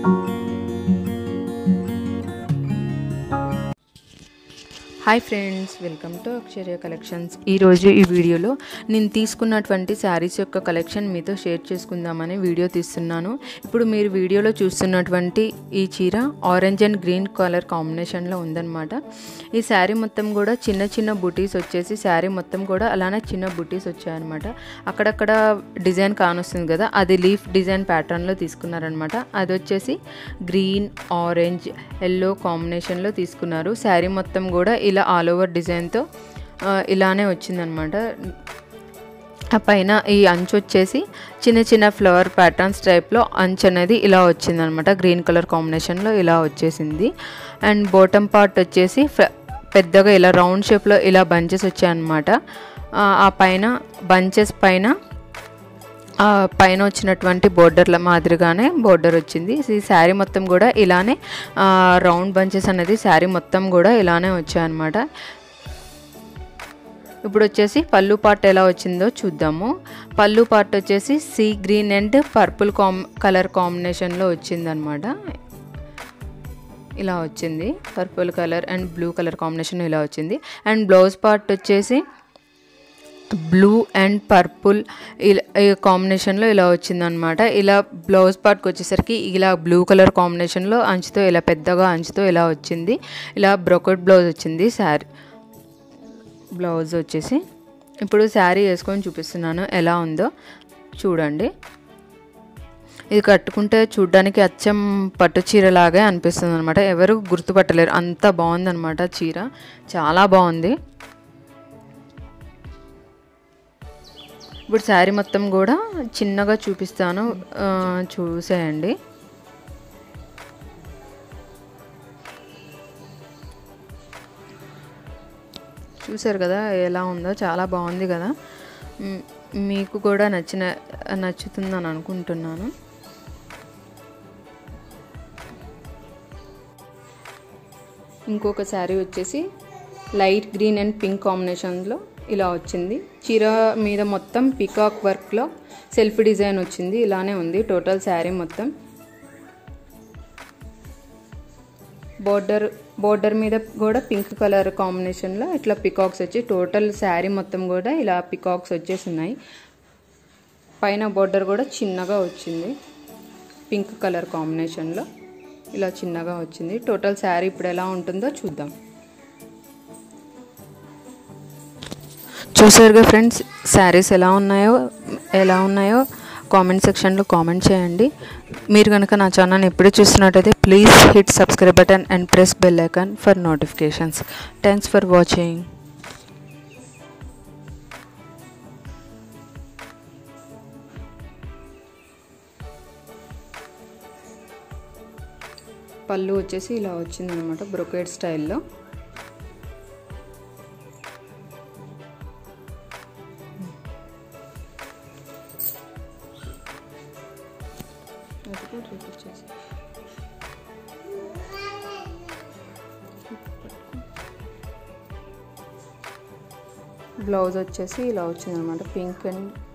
Hi friends, welcome to Aksharya collections. ఈరోజు ఈ వీడియోలో నేను తీసుకున్నటువంటి శారీస్ యొక్క కలెక్షన్ మీతో షేర్ చేసుకుందామని వీడియో తీస్తున్నాను. ఇప్పుడు మీరు వీడియోలో చూస్తున్నటువంటి ఈ చీర ఆరెంజ్ అండ్ గ్రీన్ కలర్ కాంబినేషన్లో ఉందన్నమాట. ఈ శారీ మొత్తం కూడా చిన్న చిన్న బుటీస్ వచ్చేసి శారీ మొత్తం కూడా అలానే చిన్న బుటీస్ వచ్చాయన్నమాట. అక్కడక్కడ డిజైన్ కానొస్తుంది కదా, అది లీఫ్ డిజైన్ ప్యాటర్న్లో తీసుకున్నారనమాట. అది వచ్చేసి గ్రీన్, ఆరెంజ్, ఎల్లో కాంబినేషన్లో తీసుకున్నారు. శారీ మొత్తం కూడా ఇలా ఆల్ ఓవర్ డిజైన్తో ఇలానే వచ్చిందనమాట. ఆ పైన ఈ అంచు వచ్చేసి చిన్న చిన్న ఫ్లవర్ ప్యాటర్న్స్ టైప్లో అంచు అనేది ఇలా వచ్చిందనమాట. గ్రీన్ కలర్ కాంబినేషన్లో ఇలా వచ్చేసింది. అండ్ బాటమ్ పార్ట్ వచ్చేసి పెద్దగా ఇలా రౌండ్ షేప్లో ఇలా బంచెస్ వచ్చాయన్నమాట. ఆ పైన బంచెస్ పైన వచ్చినటువంటి బోర్డర్ల మాదిరిగానే బోర్డర్ వచ్చింది. ఈ శారీ మొత్తం కూడా ఇలానే రౌండ్ బంచెస్ అనేది శారీ మొత్తం కూడా ఇలానే వచ్చాయన్నమాట. ఇప్పుడు వచ్చేసి పళ్ళు పార్ట్ ఎలా వచ్చిందో చూద్దాము. పళ్ళు పార్ట్ వచ్చేసి sea green and purple colour కాంబినేషన్లో వచ్చిందనమాట. ఇలా వచ్చింది, purple colour and blue colour combination ఇలా వచ్చింది. అండ్ బ్లౌజ్ పార్ట్ వచ్చేసి బ్లూ అండ్ పర్పుల్ ఇలా కాంబినేషన్లో ఇలా వచ్చిందనమాట. ఇలా బ్లౌజ్ పార్ట్కి వచ్చేసరికి ఇలా బ్లూ కలర్ కాంబినేషన్లో అంచుతో ఇలా పెద్దగా అంచుతో ఇలా వచ్చింది. ఇలా బ్రోకెట్ బ్లౌజ్ వచ్చింది శారీ బ్లౌజ్ వచ్చేసి. ఇప్పుడు శారీ వేసుకొని చూపిస్తున్నాను ఎలా ఉందో చూడండి. ఇది కట్టుకుంటే చూడ్డానికి అచ్చం పట్టు చీరలాగే అనిపిస్తుంది అనమాట. ఎవరు గుర్తుపట్టలేరు, అంత బాగుందన్నమాట. చీర చాలా బాగుంది. ఇప్పుడు శారీ మొత్తం కూడా చిన్నగా చూపిస్తాను, చూసేయండి. చూసారు కదా ఎలా ఉందో, చాలా బాగుంది కదా. మీకు కూడా నచ్చుతుందని అనుకుంటున్నాను. ఇంకొక శారీ వచ్చేసి లైట్ గ్రీన్ అండ్ పింక్ కాంబినేషన్లో ఇలా వచ్చింది. చీర మీద మొత్తం పికాక్ వర్క్లో సెల్ఫ్ డిజైన్ వచ్చింది. ఇలానే ఉంది టోటల్ శారీ మొత్తం. బోర్డర్ మీద కూడా పింక్ కలర్ కాంబినేషన్లో ఇట్లా పికాక్స్ వచ్చి టోటల్ శారీ మొత్తం కూడా ఇలా పికాక్స్ వచ్చేసి ఉన్నాయి. పైన బోర్డర్ కూడా చిన్నగా వచ్చింది, పింక్ కలర్ కాంబినేషన్లో ఇలా చిన్నగా వచ్చింది. టోటల్ శారీ ఇప్పుడు ఎలా ఉంటుందో చూద్దాం. చూసారుగా ఫ్రెండ్స్, శారీస్ ఎలా ఉన్నాయో కామెంట్ సెక్షన్లో కామెంట్ చేయండి. మీరు కనుక నా ఛానల్ని ఎప్పుడూ చూస్తున్నట్టయితే please hit subscribe button and press bell icon for notifications. Thanks for watching. పళ్ళు వచ్చేసి ఇలా వచ్చిందనమాట, బ్రొకేడ్ స్టైల్లో. బ్లౌజ్ వచ్చేసి ఇలా వచ్చిందనమాట, పింక్ అండ్